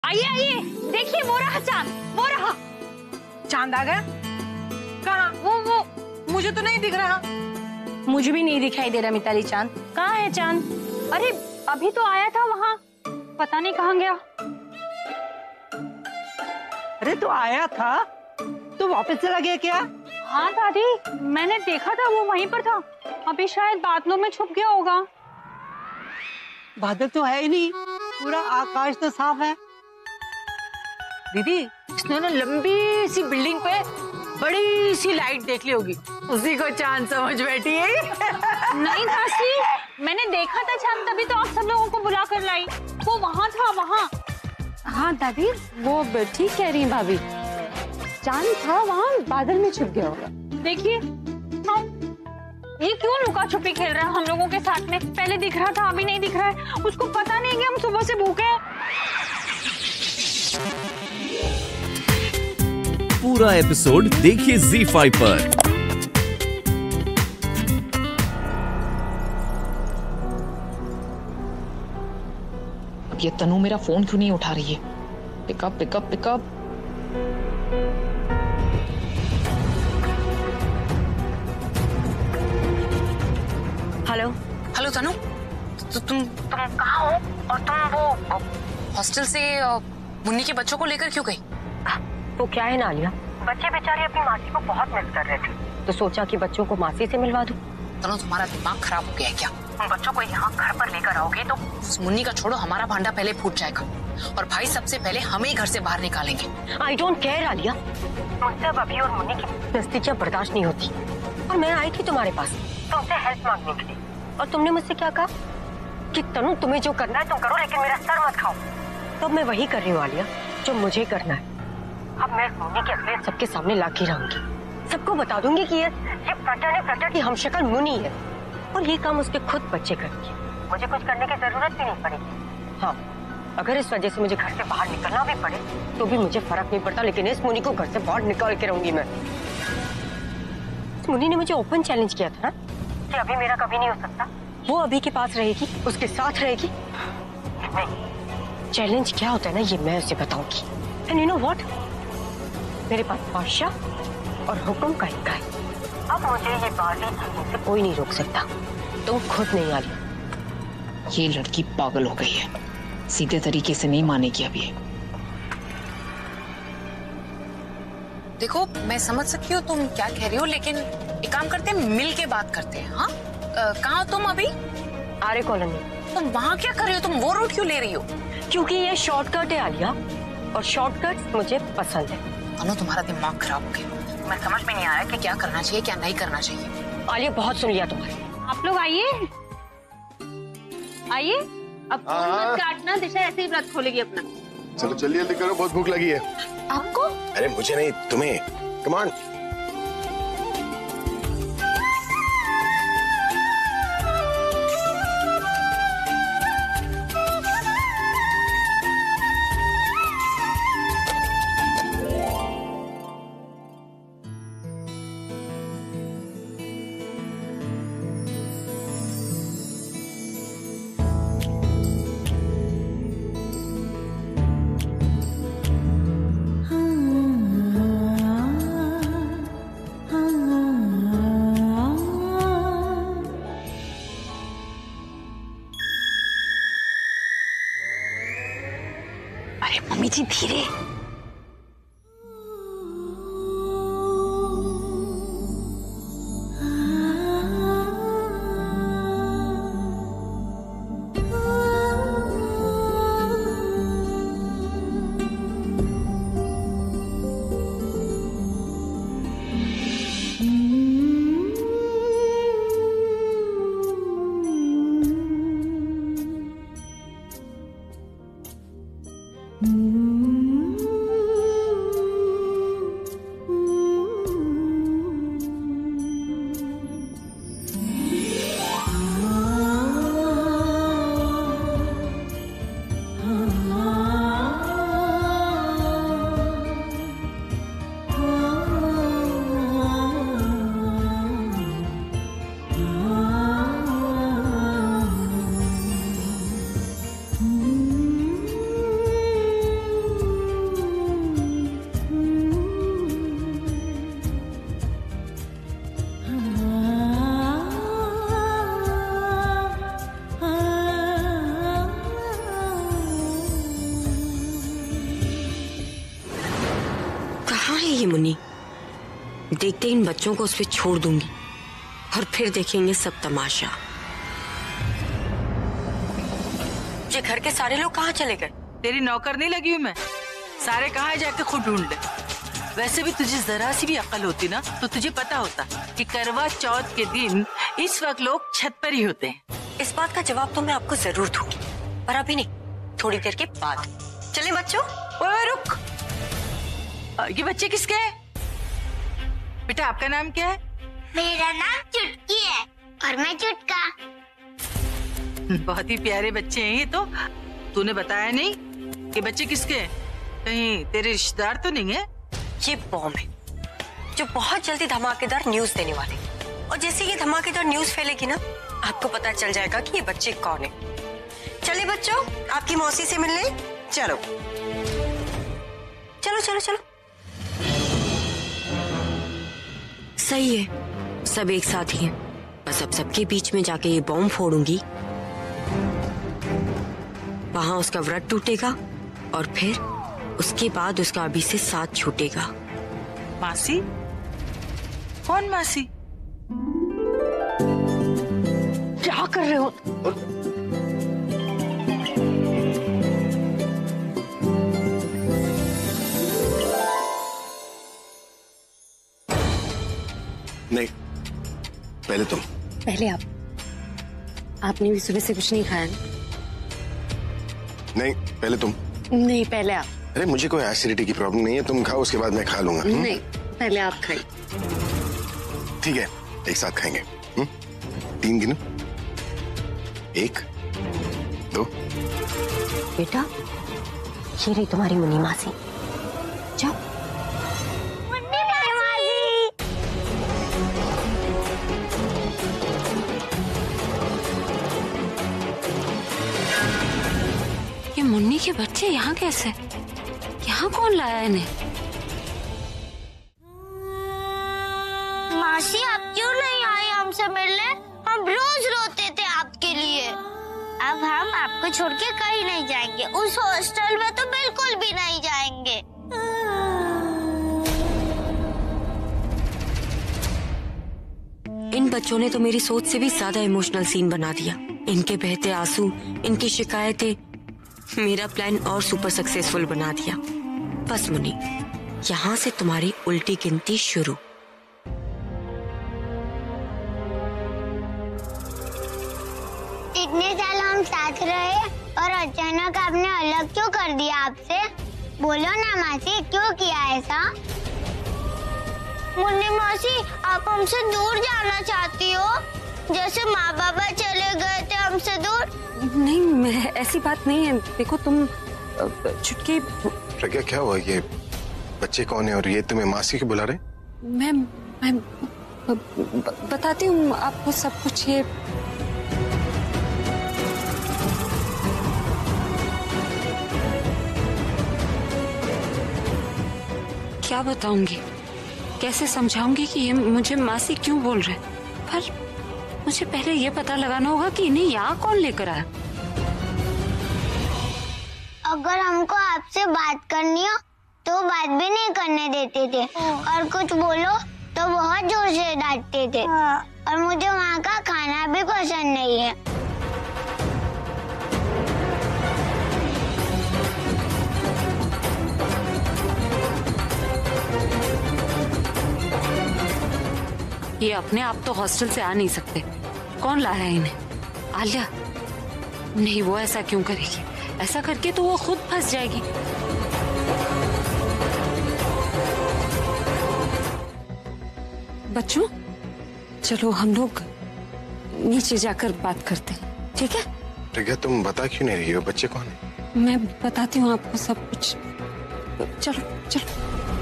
आइए आइए, देखिए वो रहा चांद, वो रहा। चांद आ गया? कहाँ? वो मुझे तो नहीं दिख रहा। मुझे भी नहीं दिखाई दे रहा मिताली। चांद कहाँ है? चांद अरे अभी तो आया था वहाँ, पता नहीं कहाँ गया। अरे तो आया था तो वापस चला गया क्या? हाँ दादी, मैंने देखा था वो वहीं पर था। अभी शायद बादलों में छुप गया होगा। बादल तो है ही नहीं, पूरा आकाश तो साफ है। दीदी, इसने ना लंबी सी बिल्डिंग पे बड़ी सी लाइट देख ली होगी, उसी को चांद समझ बैठी है। नहीं दादी, मैंने देखा था चांद, तभी तो आप सब लोगों को बुला कर लाई। वो वहाँ था, वहाँ। हाँ दादी, वो ठीक कह रही हैं भाभी, चांद था वहाँ, बादल में छुप गया होगा। देखिए ये क्यों लुका छुपी खेल रहा है हम लोगों के साथ में? पहले दिख रहा था, अभी नहीं दिख रहा है। उसको पता नहीं कि हम सुबह से भूखे हैं। पूरा एपिसोड देखिए ZEE5 पर। अब ये तनु मेरा फोन क्यों नहीं उठा रही है? Pickup pickup pickup. Hello hello Tanu, तुम कहाँ हो? और तुम वो हॉस्टल से मुन्नी के बच्चों को लेकर क्यों गई? वो क्या है नालिया, बच्चे बेचारे अपनी मासी को बहुत मिस कर रहे थे, तो सोचा कि बच्चों को मासी से मिलवा दूं। तनु, तुम्हारा दिमाग खराब हो गया है क्या? तुम बच्चों को यहाँ घर पर लेकर आओगे तो उस मुन्नी का छोड़ो, हमारा भांडा पहले फूट जाएगा और भाई सबसे पहले हमें ही घर से बाहर निकालेंगे। आई डोंट केयर आलिया, मुझसे अब अभी और मुन्नी की नजदीकियां बर्दाश्त नहीं होती। और मैं आई थी तुम्हारे पास तुमसे हेल्प मांगने के लिए, और तुमने मुझसे क्या कहा कि तनु तुम्हें जो करना है तुम करो, लेकिन मेरा सर मत खाओ। तो मैं वही कर रही हूँ आलिया, जो मुझे करना है। अब मैं मुन्नी के असलियत सबके सामने लाके रहूंगी, सबको बता दूंगी कि ये प्रटा की हमशक्ल मुन्नी है, और ये काम उसके खुद बच्चे करेंगे। मुझे कुछ करने की जरूरत भी नहीं पड़ेगी। हाँ, अगर इस वजह से मुझे घर से बाहर निकलना भी पड़े तो भी मुझे फर्क नहीं पड़ता, लेकिन इस मुन्नी को घर से बाहर निकाल के रहूंगी मैं। इस मुन्नी ने मुझे ओपन चैलेंज किया था ना कि अभी मेरा कभी नहीं हो सकता। वो अभी के पास रहेगी, उसके साथ रहेगी। नहीं, चैलेंज क्या होता है ना, ये मैं उसे बताऊंगी। एंड यू नो व्हाट, मेरे पास बादशाह और हुक्म का इक्का है। अब मुझे ये बाजी जीतने से कोई नहीं रोक सकता, तुम खुद नहीं आ रही। ये लड़की पागल हो गई है, सीधे तरीके से नहीं मानेगी अब ये। देखो, मैं समझ सकती हूँ तुम क्या कह रही हो, लेकिन एक काम करते हैं, मिल के बात करते हैं। हाँ, कहाँ हो तुम अभी? आर्य कॉलोनी। तुम वहाँ क्या कर रही हो? तुम वो रूट क्यों ले रही हो? क्योंकि ये शॉर्टकट है आलिया, और शॉर्टकट मुझे पसंद है। अनु, तुम्हारा दिमाग खराब हो गया। मैं समझ में नहीं आ रहा कि क्या करना चाहिए, क्या नहीं करना चाहिए। आलिया, बहुत सुन लिया तुम्हारे। आप लोग आइए आइए, अब फोन मत काटना, दिशा ऐसे ही व्रत खोलेगी अपना। चलो जल्दी जल्दी करो, बहुत भूख लगी है। आपको? अरे मुझे नहीं, तुम्हें। Come on. अरे मम्मी जी, धीरे। है ये मुन्नी? देखते इन बच्चों को उस पे छोड़ दूंगी और फिर देखेंगे सब तमाशा। ये घर के सारे लोग कहाँ चले गए? तेरी नौकर नहीं लगी हूँ मैं, सारे कहाँ जाके खुद ढूंढ ले। वैसे भी तुझे जरा सी भी अक्ल होती ना तो तुझे पता होता कि करवा चौथ के दिन इस वक्त लोग छत पर ही होते हैं। इस बात का जवाब तो मैं आपको जरूर दूंगी, पर अभी नहीं, थोड़ी देर के बाद। चले बच्चों। ओए रुक, ये बच्चे किसके हैं? बेटा आपका नाम क्या है? मेरा नाम चुटकी है और मैं चुटका। बहुत ही प्यारे बच्चे हैं ये तो। तूने बताया नहीं कि बच्चे किसके हैं? कहीं तेरे रिश्तेदार तो नहीं है? ये बॉम्ब है जो बहुत जल्दी धमाकेदार न्यूज देने वाले, और जैसे ये धमाकेदार न्यूज फैलेगी ना, आपको पता चल जाएगा कि ये बच्चे कौन है। चलिए बच्चों, आपकी मौसी से मिलने चलो। चलो चलो चलो। सही है, सब एक साथ ही हैं। बस अब सबके बीच में जाके ये बॉम्ब फोड़ूंगी, वहां उसका व्रत टूटेगा और फिर उसके बाद उसका अभी से साथ छूटेगा। मासी? कौन मासी? क्या कर रहे हो? नहीं, पहले तुम। पहले आप। आपने भी सुबह से कुछ नहीं खाया ना? नहीं, पहले तुम। नहीं, पहले आप। अरे मुझे कोई एसिडिटी की प्रॉब्लम नहीं है, तुम खाओ उसके बाद मैं खा लूंगा। नहीं, पहले आप खाइए। ठीक है, एक साथ खाएंगे। 3 गिनो। 1 2। बेटा, ये रही तुम्हारी मुन्नी मासी। जाओ। ये मुन्नी के बच्चे यहाँ कैसे? यहाँ कौन लाया इन्हें? मासी आप क्यों नहीं आए हमसे मिलने? हम रोज रोते थे आपके लिए। अब हम आपको छोड़ के कहीं नहीं जाएंगे, उस हॉस्टल में तो बिल्कुल भी नहीं जाएंगे। इन बच्चों ने तो मेरी सोच से भी ज्यादा इमोशनल सीन बना दिया। इनके बहते आंसू, इनकी शिकायतें मेरा प्लान और सुपर सक्सेसफुल बना दिया। बस मुन्नी, यहाँ से तुम्हारी उल्टी गिनती शुरू। इतने साल हम साथ रहे और अचानक आपने अलग क्यों कर दिया आपसे? बोलो ना मासी, क्यों किया ऐसा? मुन्नी मासी, आप हमसे दूर जाना चाहती हो, जैसे माँ बाबा चले गए थे हमसे दूर? नहीं, ऐसी बात नहीं है। देखो तुम चुटकी। प्रज्ञा क्या हुआ? ये बच्चे कौन है और ये तुम्हें मासी क्यों बुला रहे? मैं बताती हूँ आपको सब कुछ। ये क्या बताऊंगी, कैसे समझाऊंगी कि ये मुझे मासी क्यों बोल रहे? पर मुझे पहले ये पता लगाना होगा कि इन्हें यहाँ कौन लेकर आया। अगर हमको आपसे बात करनी हो तो बात भी नहीं करने देते थे, और कुछ बोलो तो बहुत जोर से डांटते थे। और मुझे वहाँ का खाना भी पसंद नहीं है। ये अपने आप तो हॉस्टल से आ नहीं सकते। कौन लाया है इन्हें? आलिया? नहीं, वो ऐसा क्यों करेगी? ऐसा करके तो वो खुद फंस जाएगी। बच्चों, चलो हम लोग नीचे जाकर बात करते हैं, ठीक है? प्रज्ञा तुम बता क्यों नहीं रही हो बच्चे कौन है? मैं बताती हूँ आपको सब कुछ। चलो चलो।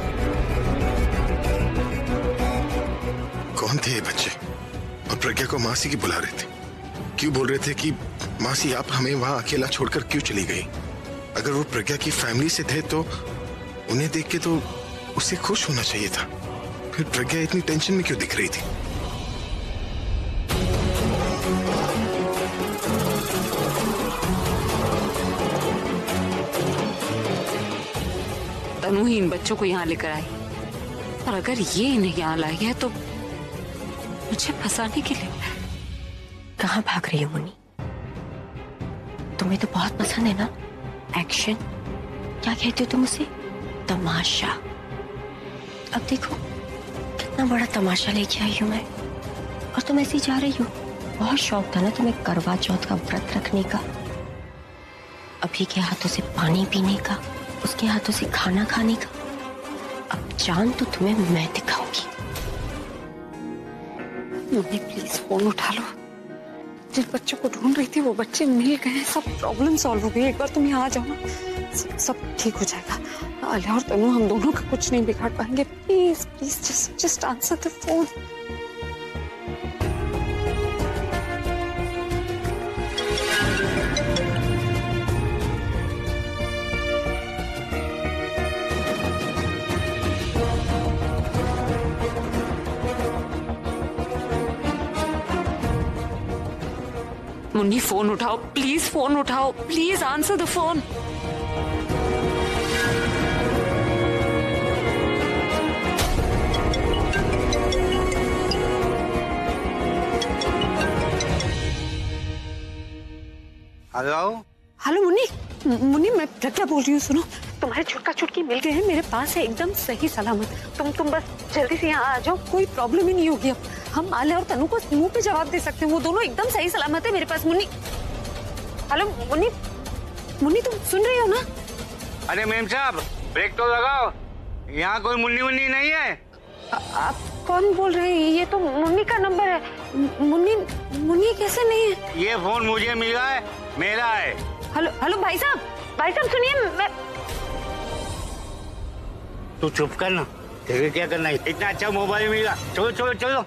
कौन थे ये बच्चे? और प्रज्ञा को मासी की बुला रहे थे? क्यों बोल रहे थे कि मासी आप हमें वहां अकेला छोड़कर क्यों चली गई? अगर वो प्रज्ञा की फैमिली से थे तो उन्हें देख के तो उसे खुश होना चाहिए था। फिर प्रज्ञा इतनी टेंशन में क्यों दिख रही थी? तनु ही इन बच्चों को यहाँ लेकर आई। और अगर ये इन्हें यहाँ लाई है तो मुझे फंसाने के लिए। कहाँ भाग रही हो मुन्नी? तुम्हें तो बहुत पसंद है ना एक्शन? क्या कहती हो तुम उसे? तमाशा। अब देखो कितना बड़ा तमाशा लेके आई हूं मैं, और तुम ऐसी जा रही हो। बहुत शौक था ना तुम्हें करवा चौथ का व्रत रखने का, अभी के हाथों से पानी पीने का, उसके हाथों से खाना खाने का। अब जान तो तुम्हें मैं दिखाऊंगी। मुन्नी प्लीज फोन उठा लो। जिन बच्चों को ढूंढ रही थी वो बच्चे मिल गए, सब प्रॉब्लम सॉल्व हो गई। एक बार तुम यहाँ आ जाओ ना, सब ठीक हो जाएगा। आलिया और तनु हम दोनों का कुछ नहीं बिगाड़ पाएंगे। Please please just answer the phone. Munni phone उठाओ प्लीज, फोन उठाओ please, answer the phone. Hello hello Munni, Munni मैं प्रज्ञा बोल रही हूँ। सुनो, तुम्हारे छुटका छुटकी मिल गए हैं, मेरे पास है एकदम सही सलामत। तुम बस जल्दी से यहाँ आ जाओ, कोई प्रॉब्लम ही नहीं होगी। अब हम आलिया और तनु को मुंह पे जवाब दे सकते हैं, वो दोनों एकदम सही सलामत है मेरे पास। मुन्नी, हेलो मुन्नी, मुन्नी तुम सुन रही हो ना? अरे मेम साहब ब्रेक तो लगाओ, यहाँ कोई मुन्नी मुन्नी नहीं है। आप कौन बोल रहे हैं? ये तो मुन्नी का नंबर है। मुन्नी, मुन्नी कैसे नहीं है? ये फोन मुझे मिला है, मेरा है। हेलो हेलो भाई साहब सुनिए। मैं तू चुप कर ना, तेरे क्या करना है? इतना अच्छा मोबाइल मिला, चलो चलो चलो।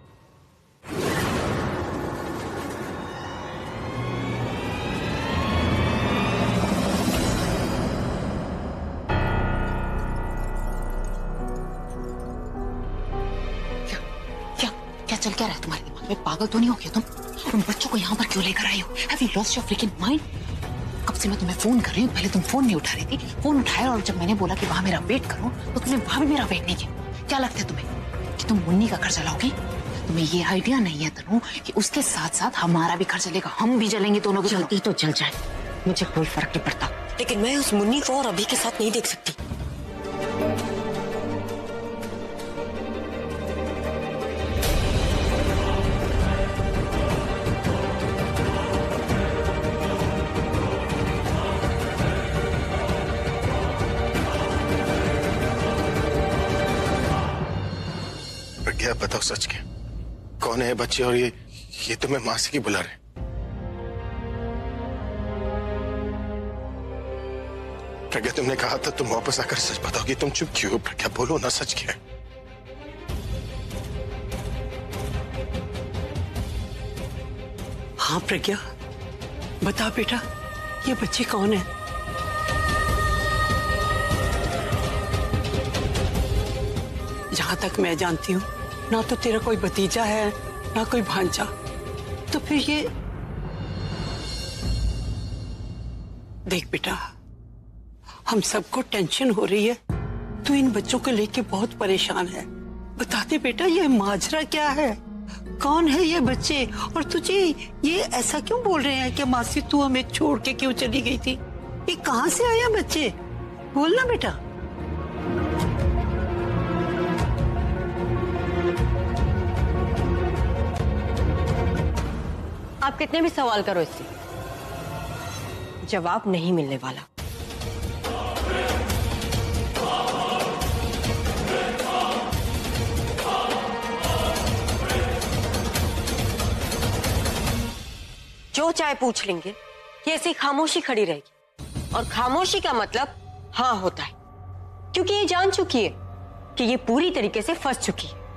क्या चल क्या रहा है तुम्हारे दिमाग में? पागल तो नहीं हो गया तुम बच्चों को यहाँ पर क्यों लेकर आई हो? Have you lost your freaking mind? कब से मैं तुम्हें फोन कर रही हूँ, पहले तुम फोन नहीं उठा रही थी। फोन उठाया और जब मैंने बोला कि वहां मेरा वेट करो तो तुमने वहां भी मेरा वेट नहीं किया। क्या लगता है तुम्हें कि तुम मुन्नी का घर चलाओगी? तुम्हें ये आइडिया नहीं है तनु कि उसके साथ साथ हमारा भी घर चलेगा, हम भी जलेंगे दोनों की। जल्दी तो चल जाए, मुझे कोई फर्क नहीं पड़ता, लेकिन मैं उस मुन्नी को और अभी के साथ नहीं देख सकती। प्रज्ञा बताओ सच क्या, कौन है बच्चे और ये तुम्हें मासी की बुला रहे? प्रज्ञा तुमने कहा था तुम वापस आकर सच बताओगी, तुम चुप क्यों हो? प्रज्ञा बोलो ना, सच क्या है? हाँ प्रज्ञा बता बेटा, ये बच्चे कौन है? जहां तक मैं जानती हूँ ना तो तेरा कोई भतीजा है ना कोई भांजा, तो फिर ये देख बेटा, हम सबको टेंशन हो रही है, तू इन बच्चों को लेके बहुत परेशान है। बता दे बेटा ये माजरा क्या है, कौन है ये बच्चे, और तुझे ये ऐसा क्यों बोल रहे हैं कि मासी तू हमें छोड़ के क्यों चली गई थी? ये कहाँ से आया बच्चे, बोलना बेटा। आप कितने भी सवाल करो, इससे जवाब नहीं मिलने वाला। जो चाहे पूछ लेंगे, ये ऐसी खामोशी खड़ी रहेगी, और खामोशी का मतलब हाँ होता है, क्योंकि ये जान चुकी है कि ये पूरी तरीके से फंस चुकी है।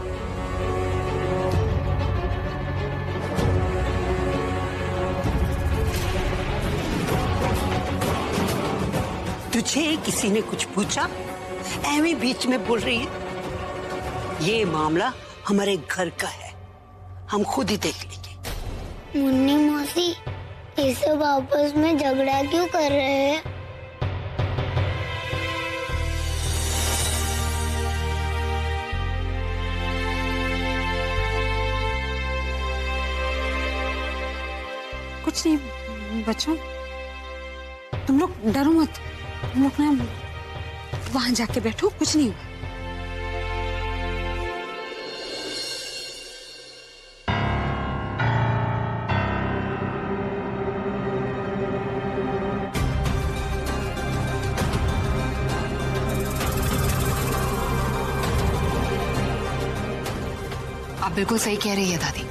तुझे किसी ने कुछ पूछा? ऐਵੇਂ बीच में बोल रही है। ये मामला हमारे घर का है, हम खुद ही देख लेंगे। मुन्नी मौसी ये सब आपस में झगड़ा क्यों कर रहे हैं? कुछ नहीं बच्चों, तुम लोग डरो मत, तुम लोग ना वहां जाके बैठो, कुछ नहीं हुआ। आप बिल्कुल सही कह रही है दादी।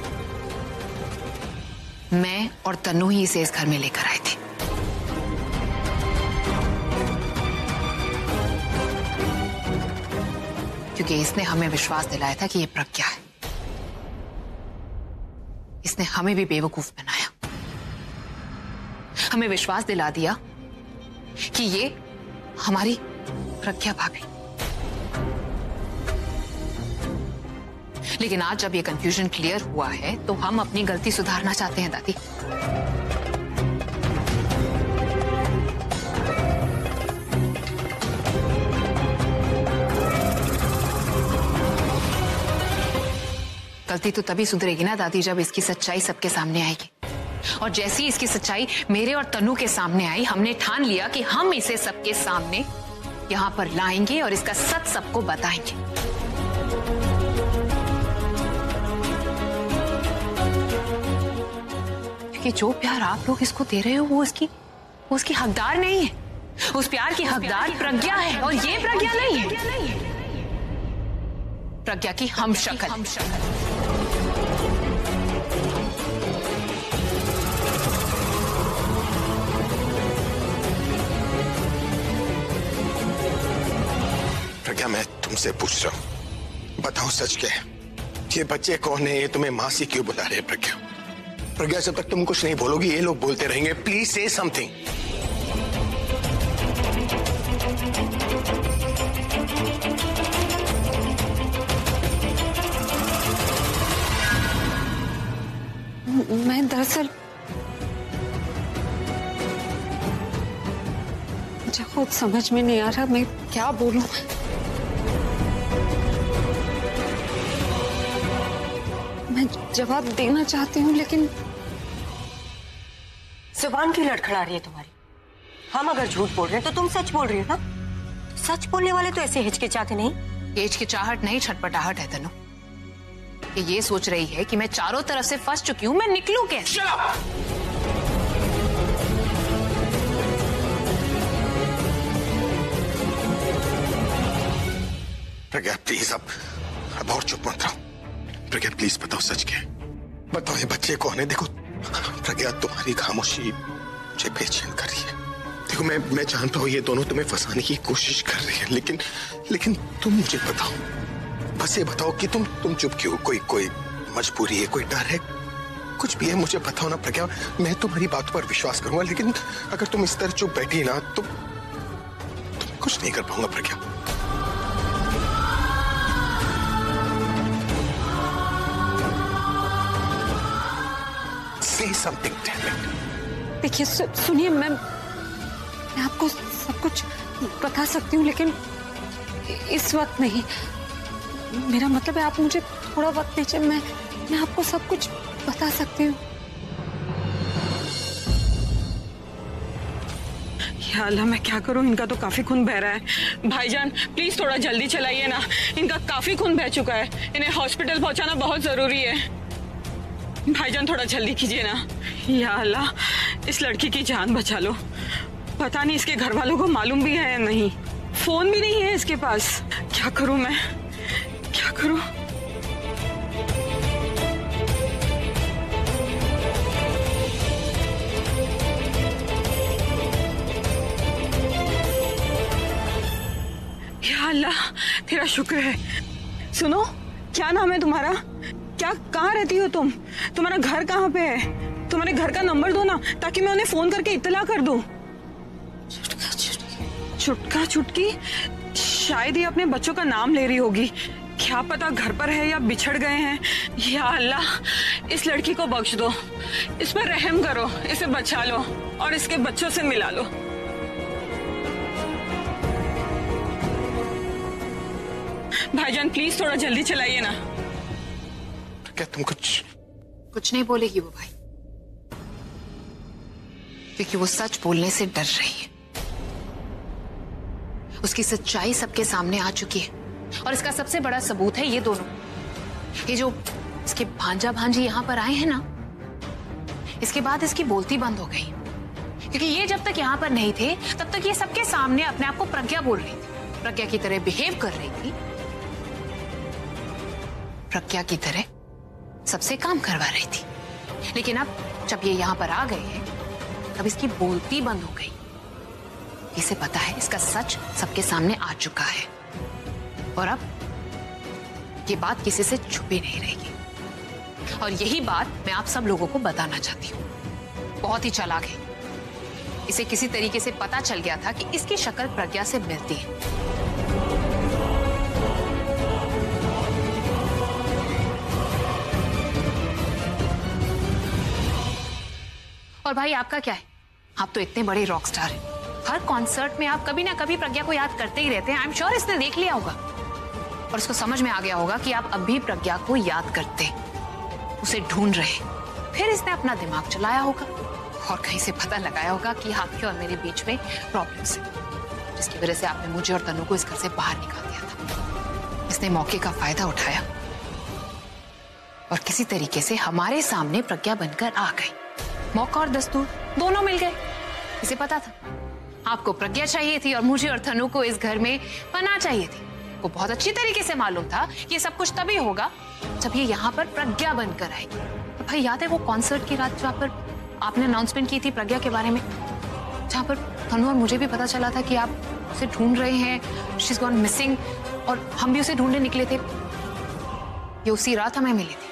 मैं और तन्नू ही इसे इस घर में लेकर आए थे। क्योंकि इसने हमें विश्वास दिलाया था कि ये प्रज्ञा है। इसने हमें भी बेवकूफ बनाया, हमें विश्वास दिला दिया कि ये हमारी प्रज्ञा भाभी। लेकिन आज जब ये कंफ्यूजन क्लियर हुआ है तो हम अपनी गलती सुधारना चाहते हैं दादी। गलती तो तभी सुधरेगी ना दादी जब इसकी सच्चाई सबके सामने आएगी। और जैसी इसकी सच्चाई मेरे और तन्नू के सामने आई, हमने ठान लिया कि हम इसे सबके सामने यहां पर लाएंगे और इसका सच सबको बताएंगे। कि जो प्यार आप लोग इसको दे रहे हो वो उसकी हकदार नहीं है। उस प्यार की हकदार प्रज्ञा है और ये प्रज्ञा नहीं है। प्रज्ञा की हम शक्ल। प्रज्ञा, मैं तुमसे पूछ रहा हूं, बताओ सच क्या है? ये बच्चे कौन है? ये तुम्हें मासी क्यों बुला रहे हैं? प्रज्ञा, प्रज्ञा, जब तक तुम कुछ नहीं बोलोगी ये लोग बोलते रहेंगे। प्लीज से समथिंग। मैं दरअसल मुझे खुद समझ में नहीं आ रहा मैं क्या बोलूं। मैं जवाब देना चाहती हूँ लेकिन जुबान क्यों लड़खड़ा रही है तुम्हारी? हम अगर झूठ बोल रहे हैं तो तुम सच बोल रही हो ना। सच बोलने वाले तो ऐसे हिचकिचाते नहीं। ये हिचकिचाहट नहीं, छटपटाहट है तनु। ये सोच रही है कि मैं चारों तरफ से फंस चुकी हूं, मैं निकलूं कैसे? प्रज्ञा प्लीज, अब और चुप मत रहो। प्रज्ञा प्लीज बताओ सच क्या है? बताओ ये बच्चे कौन है? देखो प्रज्ञा, तुम्हारी खामोशी मुझे बेचैन कर रही है। देखो मैं जानता हूँ ये दोनों तुम्हें फंसाने की कोशिश कर रही है, लेकिन तुम मुझे बताओ, बस ये बताओ कि तुम चुप क्यों? कोई मजबूरी है, कोई डर है, कुछ भी है? मुझे बताओ ना प्रज्ञा, मैं तुम्हारी बातों पर विश्वास करूंगा, लेकिन अगर तुम इस तरह चुप बैठी ना तो कुछ नहीं कर पाऊंगा प्रज्ञा। Say something, damn it. देखिए सुनिए, मैं आपको सब कुछ बता सकती हूँ लेकिन इस वक्त नहीं। मेरा मतलब है आप मुझे थोड़ा वक्त दीजिए, मैं आपको सब कुछ बता सकती हूँ। या अल्लाह, मैं क्या करूं? इनका तो काफी खून बह रहा है। भाईजान प्लीज थोड़ा जल्दी चलाइए ना, इनका काफी खून बह चुका है। इन्हें हॉस्पिटल पहुंचाना बहुत जरूरी है। भाईजान थोड़ा जल्दी कीजिए ना। या अल्लाह, इस लड़की की जान बचा लो। पता नहीं इसके घर वालों को मालूम भी है या नहीं। फोन भी नहीं है इसके पास। क्या करूं मैं, क्या करूं? या अल्लाह, तेरा शुक्र है। सुनो, क्या नाम है तुम्हारा? क्या, कहाँ रहती हो तुम? तुम्हारा घर कहाँ पे है? तुम्हारे घर का नंबर दो ना, ताकि मैं उन्हें फोन करके इत्तला कर दूं। चुटका चुटकी, शायद ये अपने बच्चों का नाम ले रही होगी। क्या पता घर पर है या बिछड़ गए हैं। या अल्लाह, इस लड़की को बख्श दो, इस पर रहम करो, इसे बचा लो और इसके बच्चों से मिला लो। भाईजान प्लीज थोड़ा जल्दी चलाइए ना। क्या तुम कुछ नहीं बोलेगी वो भाई? क्योंकि वो सच बोलने से डर रही है। उसकी सच्चाई सबके सामने आ चुकी है और इसका सबसे बड़ा सबूत है ये दोनों। ये जो इसके भांजा भांजी यहां पर आए हैं ना, इसके बाद इसकी बोलती बंद हो गई, क्योंकि ये जब तक यहां पर नहीं थे तब तक ये सबके सामने अपने आप को प्रज्ञा बोल रही थी, प्रज्ञा की तरह बिहेव कर रही थी, प्रज्ञा की तरह सबसे काम करवा रही थी। लेकिन अब जब ये यहां पर आ गए हैं तब इसकी बोलती बंद हो गई। इसे पता है इसका सच सबके सामने आ चुका है और अब ये बात किसी से छुपी नहीं रहेगी। और यही बात मैं आप सब लोगों को बताना चाहती हूँ। बहुत ही चालाक है, इसे किसी तरीके से पता चल गया था कि इसकी शक्ल प्रज्ञा से मिलती है। और भाई आपका क्या है, आप तो इतने बड़े रॉक स्टार हैं, हर कॉन्सर्ट में आप कभी ना कभी प्रज्ञा को याद करते ही रहते हैं। आई एम श्योर इसने देख लिया होगा और उसको समझ में आ गया होगा कि आप अब भी प्रज्ञा को याद करते, उसे ढूंढ रहे। फिर इसने अपना दिमाग चलाया होगा और कहीं से पता लगाया होगा कि आपके और मेरे बीच में प्रॉब्लम्स है, जिसकी वजह से आपने मुझे और तनु को इस घर से बाहर निकाल दिया था। इसने मौके का फायदा उठाया और किसी तरीके से हमारे सामने प्रज्ञा बनकर आ गई। मौका और दस्तूर दोनों मिल गए। इसे पता था आपको प्रज्ञा चाहिए थी और मुझे और तनु को इस घर में पनाह चाहिए थी। वो बहुत अच्छी तरीके से मालूम था कि ये सब कुछ तभी होगा जब ये यहाँ पर प्रज्ञा बनकर आएगी। तो भाई याद है वो कॉन्सर्ट की रात जहाँ पर आपने अनाउंसमेंट की थी प्रज्ञा के बारे में, जहाँ पर तनु और मुझे भी पता चला था कि आप उसे ढूंढ रहे हैं, शी इज गॉन मिसिंग, और हम भी उसे ढूंढने निकले थे। ये उसी रात हमें मिली थी।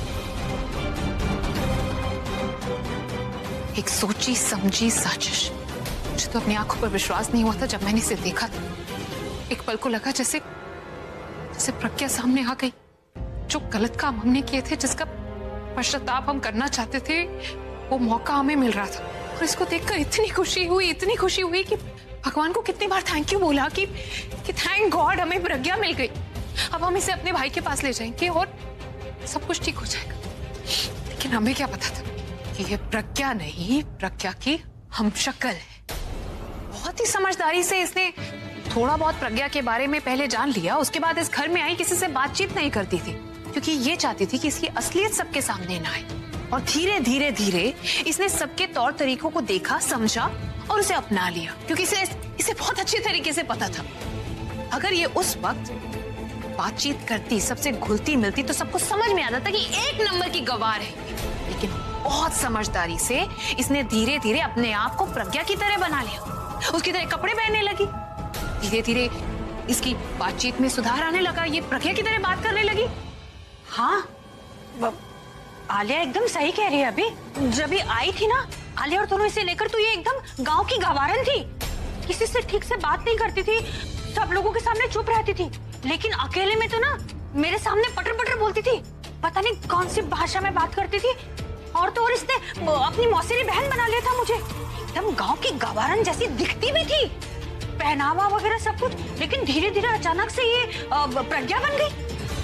एक सोची समझी साजिश। मुझे तो अपनी आंखों पर विश्वास नहीं हुआ था जब मैंने इसे देखा था। एक पल को लगा जैसे प्रज्ञा सामने आ गई। जो गलत काम हमने किए थे, जिसका पश्चाताप हम करना चाहते थे, वो मौका हमें मिल रहा था। और इसको देखकर इतनी खुशी हुई कि भगवान को कितनी बार थैंक यू बोला कि थैंक गॉड हमें प्रज्ञा मिल गई। अब हम इसे अपने भाई के पास ले जाएंगे और सब कुछ ठीक हो जाएगा। लेकिन हमें क्या पता था कि ये प्रज्ञा नहीं, प्रज्ञा की हमशक्ल है। बहुत ही समझदारी से इसने थोड़ा बहुत प्रज्ञा के बारे में पहले जान लिया। उसके बाद इस घर में आई, किसी से बातचीत नहीं करती थी क्योंकि ये चाहती थी कि इसकी असलियत सबके सामने ना आए। और धीरे धीरे इसने सबके तौर तरीकों को देखा, समझा और उसे अपना लिया, क्योंकि इसे बहुत अच्छे तरीके से पता था अगर ये उस वक्त बातचीत करती, सबसे घुलती मिलती, तो सबको समझ में आ जाता कि एक नंबर की गवार है। लेकिन बहुत समझदारी से इसने धीरे धीरे अपने आप को प्रज्ञा की तरह बना लिया, उसकी तरह कपड़े पहनने लगी। धीरे धीरे इसकी बातचीत में सुधार आने लगा, ये प्रज्ञा की तरह बात करने लगी। हाँ, आलिया एकदम सही कह रही है। अभी जब ये आई थी ना, आलिया और दोनों इसे लेकर, तो ये एकदम गांव की गवारन थी। किसी से ठीक से बात नहीं करती थी, सब लोगों के सामने चुप रहती थी, लेकिन अकेले में तो ना मेरे सामने पटर पटर बोलती थी। पता नहीं कौन सी भाषा में बात करती थी। और तो और इसने अपनी मौसेरी बहन बना लिया था मुझे। एकदम गांव की गवारन जैसी दिखती भी थी, पहनावा वगैरह सब कुछ। लेकिन धीरे धीरे अचानक से ये प्रज्ञा बन गई।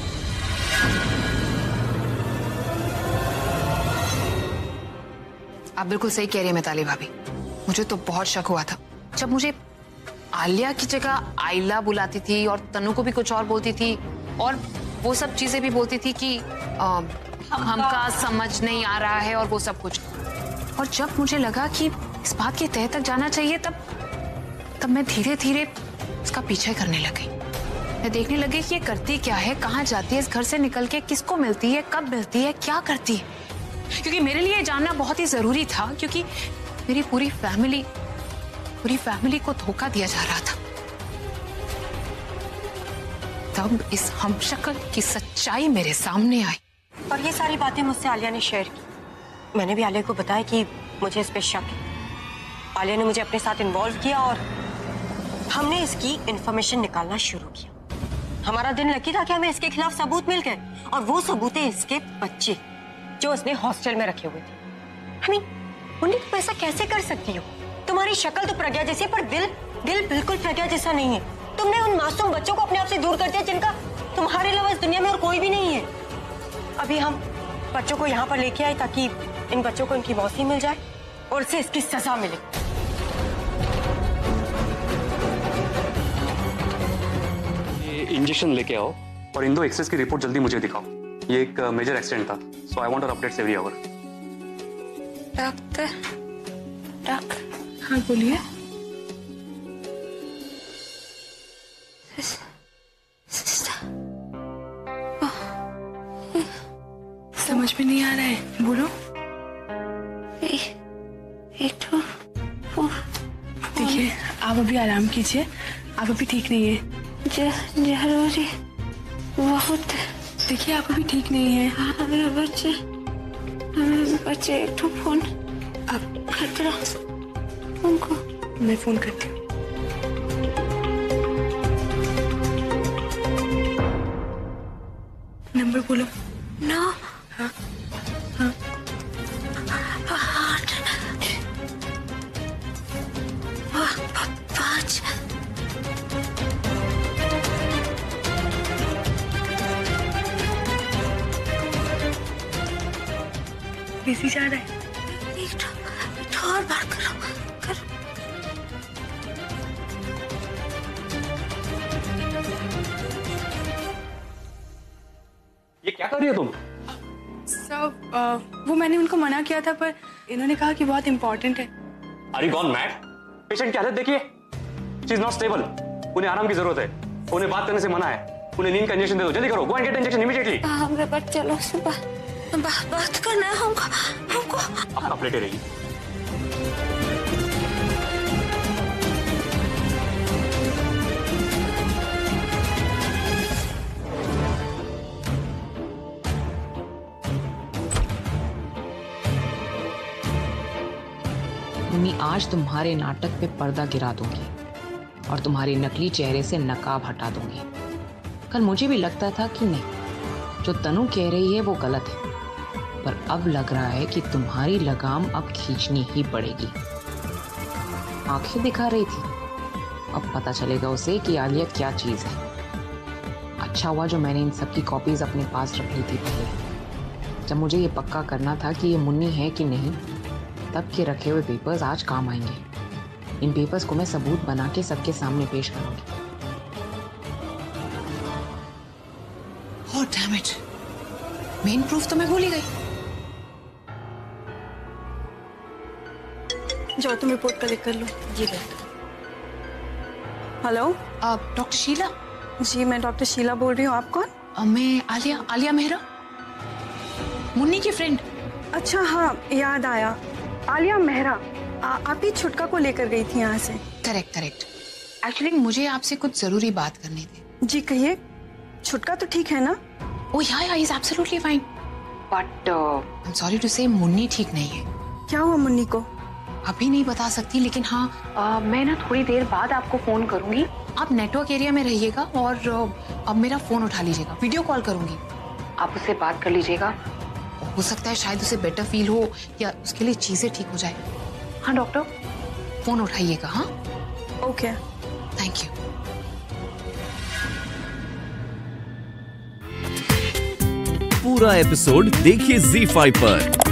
आप बिल्कुल सही कह रही है मिताली भाभी। मुझे तो बहुत शक हुआ था जब मुझे आलिया की जगह आइला बुलाती थी और तनु को भी कुछ और बोलती थी, और वो सब चीजें भी बोलती थी कि हमका समझ नहीं आ रहा है और वो सब कुछ। और जब मुझे लगा कि इस बात के तह तक जाना चाहिए, तब मैं धीरे धीरे उसका पीछे करने लगी। मैं देखने लगी कि ये करती क्या है, कहाँ जाती है, इस घर से निकल के किसको मिलती है, कब मिलती है, क्या करती है। क्योंकि मेरे लिए जानना बहुत ही जरूरी था, क्योंकि मेरी पूरी फैमिली को धोखा दिया जा रहा था। तब इस हमशक्ल की सच्चाई मेरे सामने आई। और ये सारी बातें मुझसे आलिया ने शेयर की। मैंने भी आलिया को बताया कि मुझे इस पे शक है। आलिया ने मुझे अपने साथ इन्वॉल्व किया और हमने इसकी इंफॉर्मेशन निकालना शुरू किया। हमारा दिन लकी था कि हमें इसके खिलाफ सबूत मिल गए, और वो सबूत है इसके बच्चे जो उसने हॉस्टल में रखे हुए थे। मुन्नी, तुम ऐसा कैसे कर सकती हो? तुम्हारी शक्ल तो प्रज्ञा जैसी है, पर दिल बिल्कुल प्रज्ञा जैसा नहीं है। तुमने उन मासूम बच्चों को अपने आप से दूर कर दिया जिनका तुम्हारे अलावा इस दुनिया में और कोई भी नहीं है। अभी हम बच्चों को यहाँ पर लेके आए ताकि इन बच्चों को इनकी मौसी मिल जाए और इसे इसकी सजा मिले। ये इंजेक्शन लेके आओ और इन दो एक्सेस की रिपोर्ट जल्दी मुझे दिखाओ। ये एक मेजर एक्सीडेंट था, so I want updates every hour. Doctor हाँ बोलिए। समझ में नहीं आ रहा है, बोलो। देखिए आप अभी आराम कीजिए, आप अभी ठीक नहीं है। जरूरी बहुत। देखिए आप अभी ठीक नहीं है। बच्चे एक तो फोन आप खतरा उनको मैं फोन करती हूँ। नंबर बोलो। नो हाँ हाँ पाँच। बिजी जा रहा है। एक और बार करो। ये क्या कर रही हो तुम? सब वो मैंने उनको मना किया था, पर इन्होंने कहा कि बहुत इंपॉर्टेंट है। Are you gone mad? Patient की हालत देखिए, शी इज नॉट स्टेबल। उन्हें आराम की जरूरत है, उन्हें बात करने से मना है। उन्हें नींद का इंजेक्शन दे दो, जल्दी करो। Go and get injection immediately. हमरे पर चलो सुबह बात करना है हमको। अपना प्लेटे रही। मुन्नी, आज तुम्हारे नाटक पे पर्दा गिरा दूंगी और तुम्हारे नकली चेहरे से नकाब हटा दूंगी। कल मुझे भी लगता था कि नहीं, जो तनु कह रही है वो गलत है, पर अब लग रहा है कि तुम्हारी लगाम अब खींचनी ही पड़ेगी। आंखें दिखा रही थी, अब पता चलेगा उसे कि आलिया क्या चीज है। अच्छा हुआ जो मैंने इन सब की कॉपीज अपने पास रख ली थी पहले। जब मुझे ये पक्का करना था कि ये मुन्नी है कि नहीं, तब के रखे हुए पेपर्स आज काम आएंगे। इन पेपर्स को मैं सबूत बना के सबके सामने पेश करूंगी। Oh damn it, main proof तो मैं भूल ही गई। जाओ तुम रिपोर्ट कलेक्ट कर लो। ये लो। Hello doctor Sheela? जी मैं डॉक्टर शीला बोल रही हूँ। आप कौन? मैं आलिया मेहरा, मुन्नी की फ्रेंड। अच्छा हाँ याद आया, आलिया मेहरा। आप ही छुटका को लेकर गई थी यहाँ से। करेक्ट। एक्चुअली मुझे आपसे कुछ जरूरी बात करनी थी। जी कहिए। छुटका तो ठीक है ना? Oh yeah he is absolutely fine, but I am sorry to say Munni ठीक नहीं है। क्या हुआ मुन्नी को? अभी नहीं बता सकती, लेकिन हाँ मैं ना थोड़ी देर बाद आपको फोन करूंगी। आप नेटवर्क एरिया में रहिएगा और अब मेरा फोन उठा लीजिएगा, वीडियो कॉल करूंगी। आप उससे बात कर लीजिएगा, हो सकता है शायद उसे बेटर फील हो या उसके लिए चीजें ठीक हो जाए। हाँ डॉक्टर, फोन उठाइएगा। हाँ ओके, थैंक यू। पूरा एपिसोड देखिए ZEE5 पर।